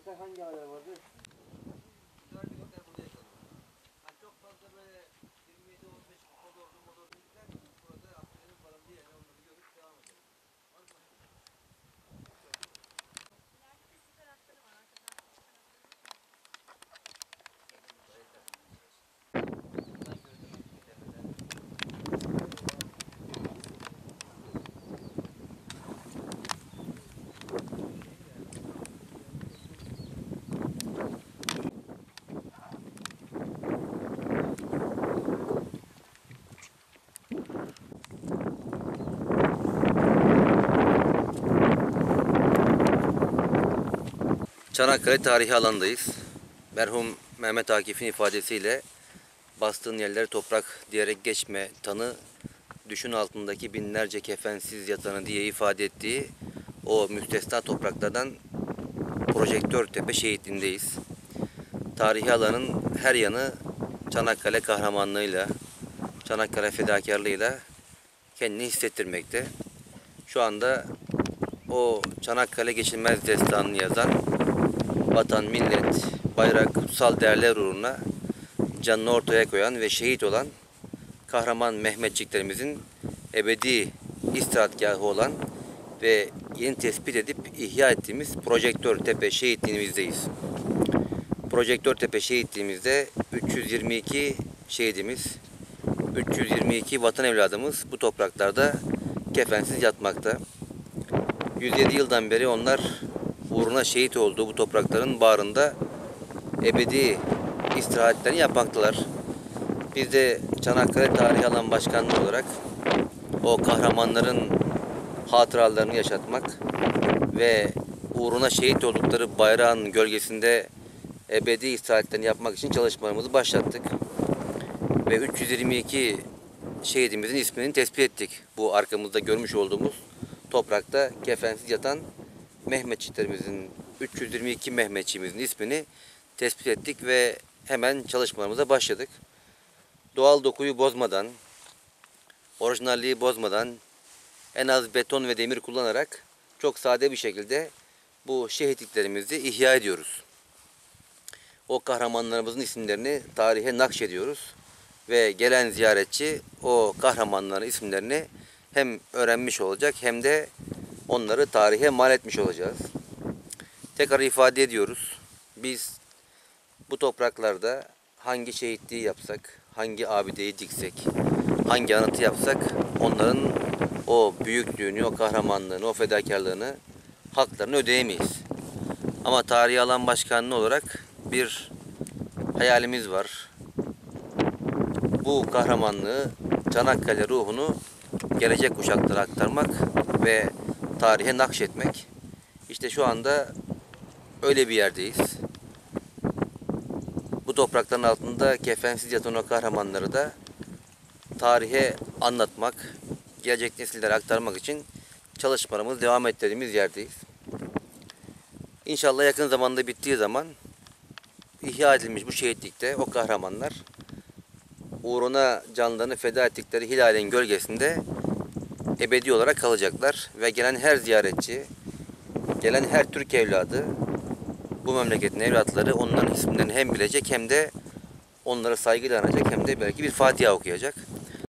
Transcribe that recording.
tek hangi ağalar vardı? Güzel bir otel burada yaşadım. Yani çok fazla böyle 27-15 motor bilgiler burada Akdeniz'in barındığı yerler onları görüp devam edelim. Var mı? Çanakkale tarihi alandayız. Merhum Mehmet Akif'in ifadesiyle bastığın yerleri toprak diyerek geçme, tanı, düşün altındaki binlerce kefensiz yatanı diye ifade ettiği o müstesna topraklardan Projektörtepe şehitliğindeyiz. Tarihi alanın her yanı Çanakkale kahramanlığıyla, Çanakkale fedakarlığıyla kendini hissettirmekte. Şu anda o Çanakkale geçilmez destanını yazan, vatan, millet, bayrak, kutsal değerler uğruna canını ortaya koyan ve şehit olan kahraman Mehmetçiklerimizin ebedi istirahatgahı olan ve yeni tespit edip ihya ettiğimiz Projektörtepe şehitliğimizdeyiz. Projektörtepe şehitliğimizde 322 şehidimiz, 322 vatan evladımız bu topraklarda kefensiz yatmakta. 107 yıldan beri onlar uğruna şehit olduğu bu toprakların bağrında ebedi istirahatlerini yapmaktalar. Biz de Çanakkale Tarihi Alan Başkanlığı olarak o kahramanların hatıralarını yaşatmak ve uğruna şehit oldukları bayrağın gölgesinde ebedi istirahatlerini yapmak için çalışmalarımızı başlattık. Ve 322 şehidimizin ismini tespit ettik. Bu arkamızda görmüş olduğumuz toprakta kefensiz yatan Mehmetçiklerimizin, 322 Mehmetçiğimizin ismini tespit ettik ve hemen çalışmalarımıza başladık. Doğal dokuyu bozmadan, orijinalliği bozmadan, en az beton ve demir kullanarak çok sade bir şekilde bu şehitliklerimizi ihya ediyoruz. O kahramanlarımızın isimlerini tarihe nakşediyoruz ve gelen ziyaretçi o kahramanların isimlerini hem öğrenmiş olacak hem de onları tarihe mal etmiş olacağız. Tekrar ifade ediyoruz. Biz bu topraklarda hangi şehitliği yapsak, hangi abideyi diksek, hangi anıtı yapsak onların o büyüklüğünü, o kahramanlığını, o fedakarlığını, haklarını ödeyemeyiz. Ama Tarihi Alan Başkanlığı olarak bir hayalimiz var. Bu kahramanlığı, Çanakkale ruhunu gelecek kuşaklara aktarmak ve tarihe nakşetmek. İşte şu anda öyle bir yerdeyiz. Bu toprakların altında kefensiz yatan o kahramanları da tarihe anlatmak, gelecek nesillere aktarmak için çalışmalarımızı devam ettirdiğimiz yerdeyiz. İnşallah yakın zamanda bittiği zaman ihya edilmiş bu şehitlikte o kahramanlar uğruna canlarını feda ettikleri Hilal'in gölgesinde ebedi olarak kalacaklar ve gelen her ziyaretçi, gelen her Türk evladı, bu memleketin evlatları onların isimlerini hem bilecek hem de onları saygıyla anacak hem de belki bir Fatiha okuyacak.